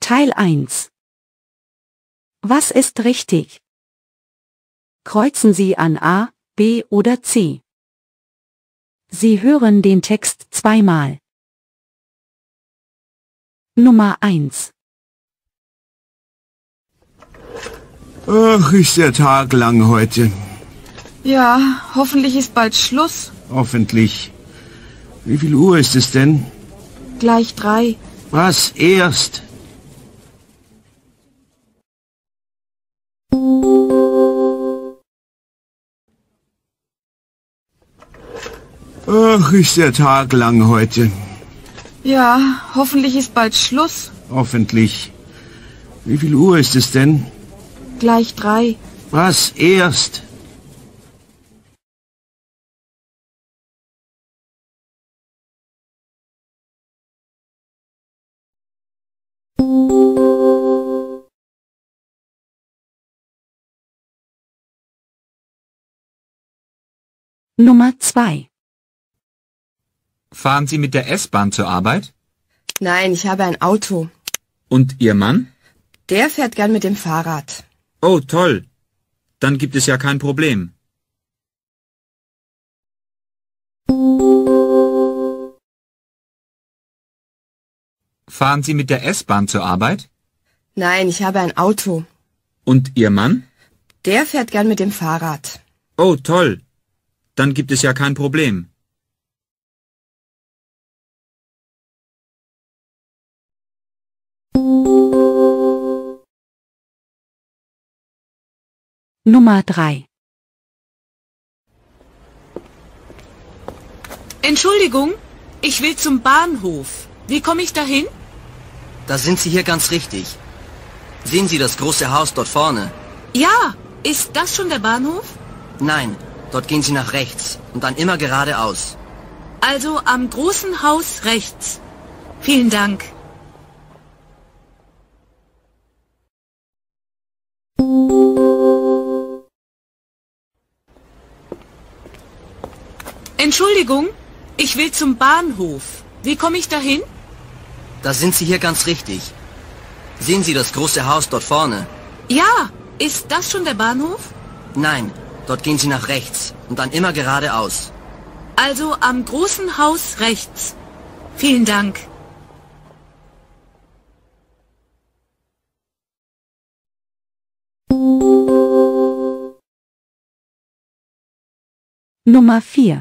Teil 1. Was ist richtig? Kreuzen Sie an A, B oder C. Sie hören den Text zweimal. Nummer 1. Ach, ist der Tag lang heute. Ja, hoffentlich ist bald Schluss. Hoffentlich. Wie viel Uhr ist es denn? Gleich 3. Was, erst? Ach, ist der Tag lang heute. Ja, hoffentlich ist bald Schluss. Hoffentlich. Wie viel Uhr ist es denn? Gleich 3. Was, erst? Nummer 2. Fahren Sie mit der S-Bahn zur Arbeit? Nein, ich habe ein Auto. Und Ihr Mann? Der fährt gern mit dem Fahrrad. Oh, toll. Dann gibt es ja kein Problem. Fahren Sie mit der S-Bahn zur Arbeit? Nein, ich habe ein Auto. Und Ihr Mann? Der fährt gern mit dem Fahrrad. Oh, toll. Dann gibt es ja kein Problem. Nummer 3. Entschuldigung, ich will zum Bahnhof. Wie komme ich dahin? Da sind Sie hier ganz richtig. Sehen Sie das große Haus dort vorne? Ja, ist das schon der Bahnhof? Nein, dort gehen Sie nach rechts und dann immer geradeaus. Also am großen Haus rechts. Vielen Dank. Entschuldigung, ich will zum Bahnhof. Wie komme ich dahin? Da sind Sie hier ganz richtig. Sehen Sie das große Haus dort vorne? Ja, ist das schon der Bahnhof? Nein, dort gehen Sie nach rechts und dann immer geradeaus. Also am großen Haus rechts. Vielen Dank. Nummer 4.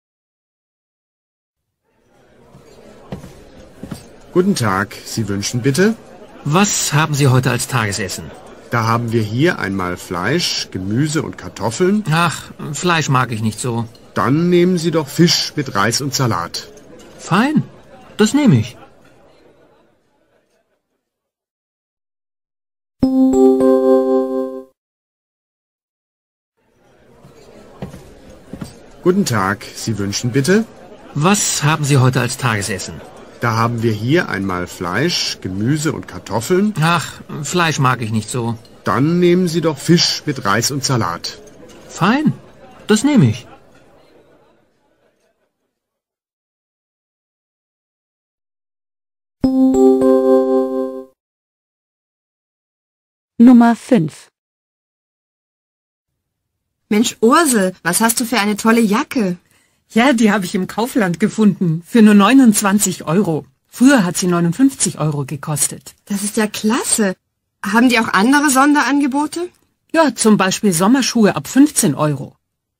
Guten Tag, Sie wünschen bitte? Was haben Sie heute als Tagesessen? Da haben wir hier einmal Fleisch, Gemüse und Kartoffeln. Ach, Fleisch mag ich nicht so. Dann nehmen Sie doch Fisch mit Reis und Salat. Fein, das nehme ich. Guten Tag, Sie wünschen bitte? Was haben Sie heute als Tagesessen? Da haben wir hier einmal Fleisch, Gemüse und Kartoffeln. Ach, Fleisch mag ich nicht so. Dann nehmen Sie doch Fisch mit Reis und Salat. Fein, das nehme ich. Nummer 5. Mensch, Ursel, was hast du für eine tolle Jacke? Ja, die habe ich im Kaufland gefunden. Für nur 29 Euro. Früher hat sie 59 Euro gekostet. Das ist ja klasse. Haben die auch andere Sonderangebote? Ja, zum Beispiel Sommerschuhe ab 15 Euro.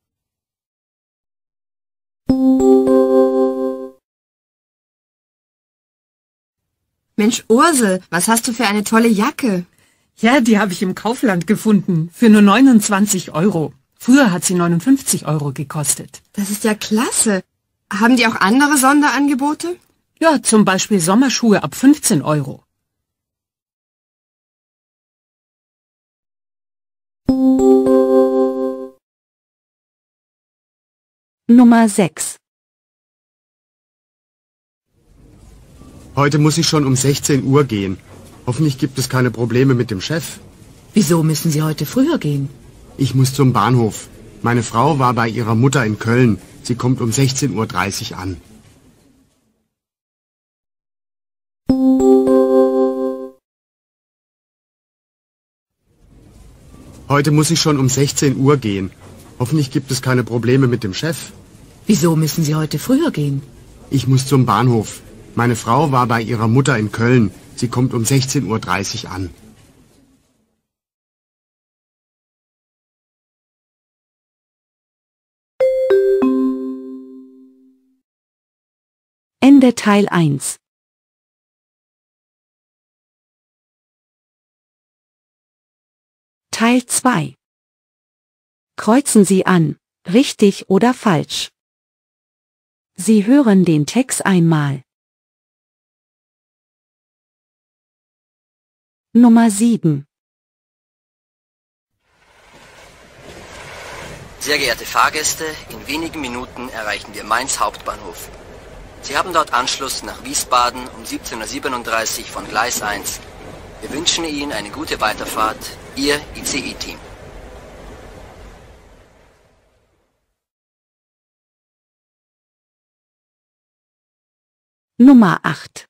Mensch, Ursel, was hast du für eine tolle Jacke? Ja, die habe ich im Kaufland gefunden. Für nur 29 Euro. Früher hat sie 59 Euro gekostet. Das ist ja klasse. Haben die auch andere Sonderangebote? Ja, zum Beispiel Sommerschuhe ab 15 Euro. Nummer 6. Heute muss ich schon um 16 Uhr gehen. Hoffentlich gibt es keine Probleme mit dem Chef. Wieso müssen Sie heute früher gehen? Ich muss zum Bahnhof. Meine Frau war bei ihrer Mutter in Köln. Sie kommt um 16:30 Uhr an. Heute muss ich schon um 16 Uhr gehen. Hoffentlich gibt es keine Probleme mit dem Chef. Wieso müssen Sie heute früher gehen? Ich muss zum Bahnhof. Meine Frau war bei ihrer Mutter in Köln. Sie kommt um 16:30 Uhr an. Ende Teil 1. Teil 2. Kreuzen Sie an, richtig oder falsch. Sie hören den Text einmal. Nummer 7. Sehr geehrte Fahrgäste, in wenigen Minuten erreichen wir Mainz Hauptbahnhof. Sie haben dort Anschluss nach Wiesbaden um 17:37 Uhr von Gleis 1. Wir wünschen Ihnen eine gute Weiterfahrt. Ihr ICE-Team. Nummer 8.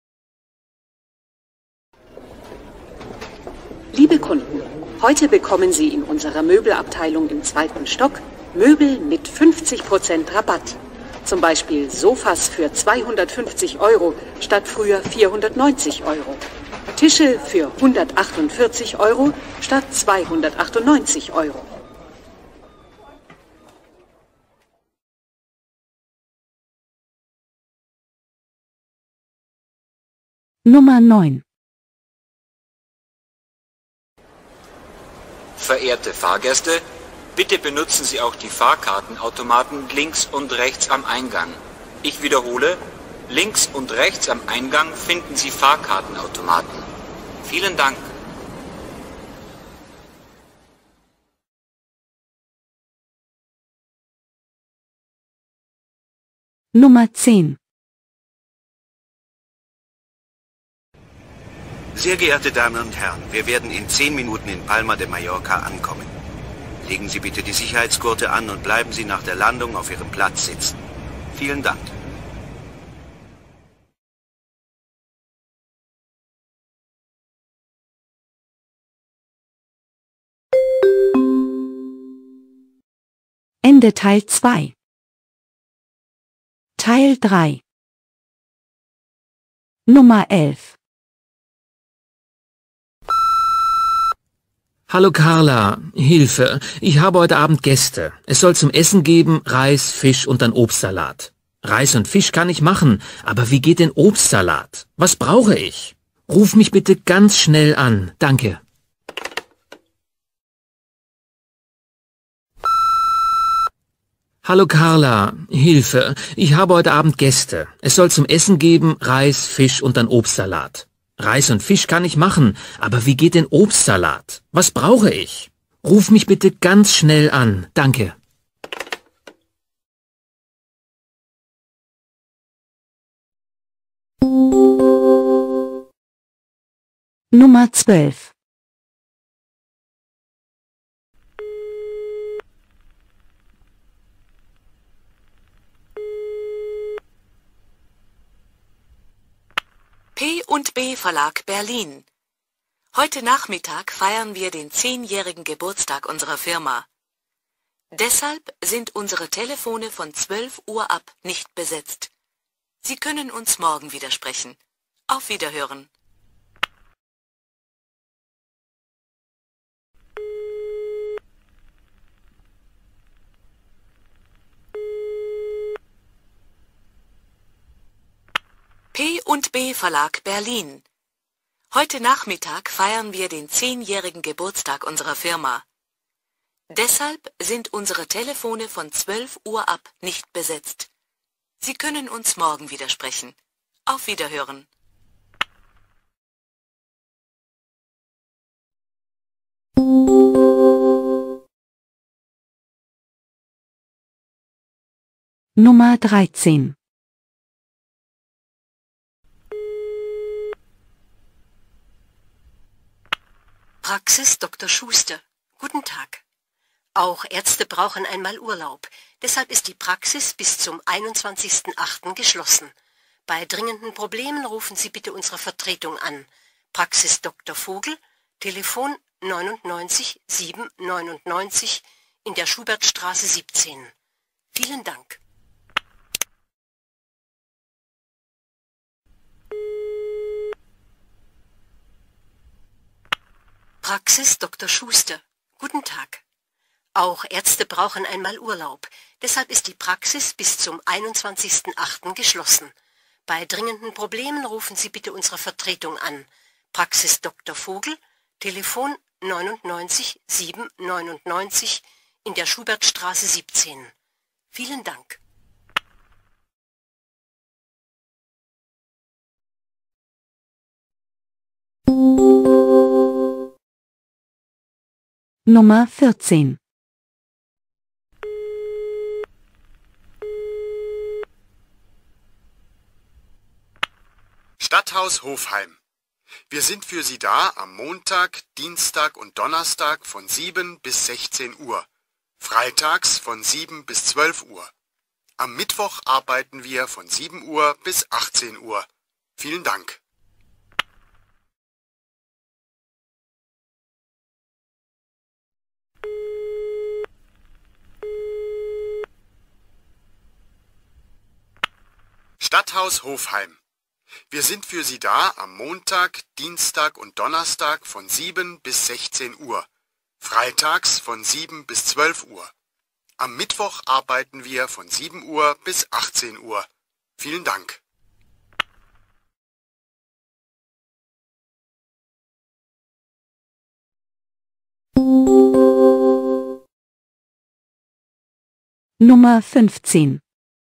Liebe Kunden, heute bekommen Sie in unserer Möbelabteilung im 2. Stock Möbel mit 50% Rabatt. Zum Beispiel Sofas für 250 € statt früher 490 €. Tische für 148 € statt 298 €. Nummer 9. Verehrte Fahrgäste, bitte benutzen Sie auch die Fahrkartenautomaten links und rechts am Eingang. Ich wiederhole, links und rechts am Eingang finden Sie Fahrkartenautomaten. Vielen Dank. Nummer 10. Sehr geehrte Damen und Herren, wir werden in 10 Minuten in Palma de Mallorca ankommen. Legen Sie bitte die Sicherheitsgurte an und bleiben Sie nach der Landung auf Ihrem Platz sitzen. Vielen Dank. Ende Teil 2. Teil 3. Nummer 11. Hallo Carla, Hilfe. Ich habe heute Abend Gäste. Es soll zum Essen geben Reis, Fisch und dann Obstsalat. Reis und Fisch kann ich machen, aber wie geht denn Obstsalat? Was brauche ich? Ruf mich bitte ganz schnell an. Danke. Hallo Carla, Hilfe. Ich habe heute Abend Gäste. Es soll zum Essen geben Reis, Fisch und dann Obstsalat. Reis und Fisch kann ich machen, aber wie geht denn Obstsalat? Was brauche ich? Ruf mich bitte ganz schnell an. Danke. Nummer 12. P&B Verlag Berlin. Heute Nachmittag feiern wir den 10-jährigen Geburtstag unserer Firma. Deshalb sind unsere Telefone von 12 Uhr ab nicht besetzt. Sie können uns morgen wieder sprechen. Auf Wiederhören. P&B Verlag Berlin. Heute Nachmittag feiern wir den 10-jährigen Geburtstag unserer Firma. Deshalb sind unsere Telefone von 12 Uhr ab nicht besetzt. Sie können uns morgen wieder sprechen. Auf Wiederhören. Nummer 13. Praxis Dr. Schuster. Guten Tag. Auch Ärzte brauchen einmal Urlaub. Deshalb ist die Praxis bis zum 21.08. geschlossen. Bei dringenden Problemen rufen Sie bitte unsere Vertretung an. Praxis Dr. Vogel, Telefon 99 799 in der Schubertstraße 17. Vielen Dank. Praxis Dr. Schuster. Guten Tag. Auch Ärzte brauchen einmal Urlaub. Deshalb ist die Praxis bis zum 21.08. geschlossen. Bei dringenden Problemen rufen Sie bitte unsere Vertretung an. Praxis Dr. Vogel, Telefon 99 799 in der Schubertstraße 17. Vielen Dank. Nummer 14. Stadthaus Hofheim. Wir sind für Sie da am Montag, Dienstag und Donnerstag von 7 bis 16 Uhr. Freitags von 7 bis 12 Uhr. Am Mittwoch arbeiten wir von 7 Uhr bis 18 Uhr. Vielen Dank. Stadthaus Hofheim. Wir sind für Sie da am Montag, Dienstag und Donnerstag von 7 bis 16 Uhr. Freitags von 7 bis 12 Uhr. Am Mittwoch arbeiten wir von 7 Uhr bis 18 Uhr. Vielen Dank. Nummer 15.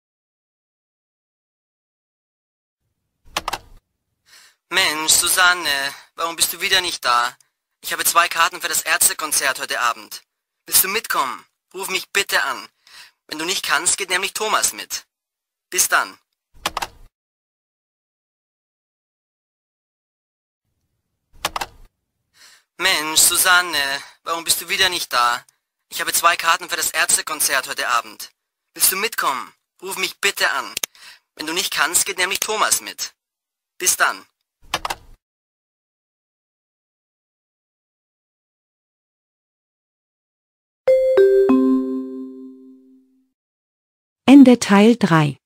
Mensch, Susanne, warum bist du wieder nicht da? Ich habe 2 Karten für das Ärztekonzert heute Abend. Willst du mitkommen? Ruf mich bitte an. Wenn du nicht kannst, geht nämlich Thomas mit. Bis dann. Mensch, Susanne, warum bist du wieder nicht da? Ich habe 2 Karten für das Ärztekonzert heute Abend. Willst du mitkommen? Ruf mich bitte an. Wenn du nicht kannst, geht nämlich Thomas mit. Bis dann. Ende Teil 3.